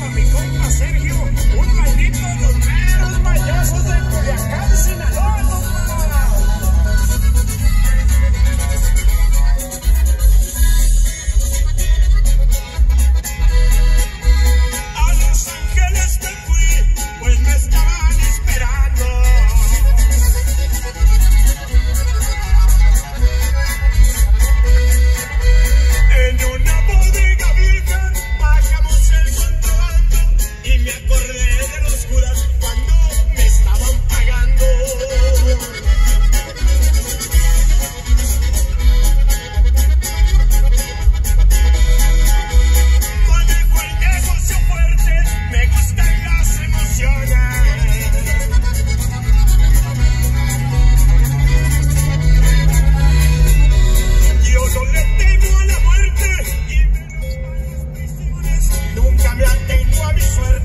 para mi compa Sergio, un maldito de los meros mayosos de Culiacán, Sinaloa, compa. A Los Ángeles me fui, pues me estaban esperando. En una bodega vieja bajamos el contrabando y me acordé de los curas cuando me estaban pagando. Manejo el negocio fuerte, me gustan las emociones. Yo no le temo a la muerte y menos a las prisiones. Nunca me atengo a mi suerte.